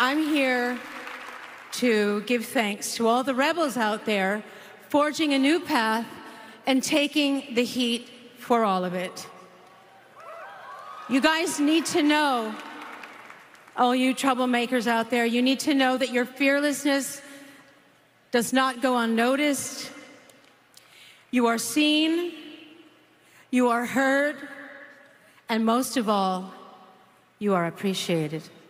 I'm here to give thanks to all the rebels out there forging a new path and taking the heat for all of it. You guys need to know, all you troublemakers out there, you need to know that your fearlessness does not go unnoticed. You are seen, you are heard, and most of all, you are appreciated.